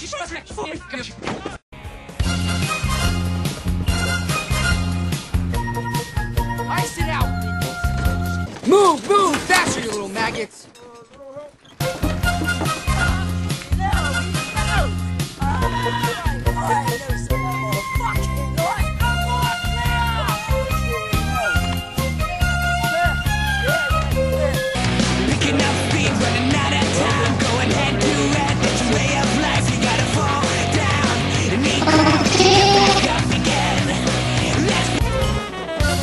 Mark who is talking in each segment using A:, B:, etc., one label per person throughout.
A: Ice it out! Move, move! Faster, you little maggots!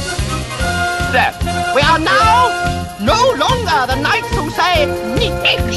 B: We are now no longer the knights who say, "Meet me."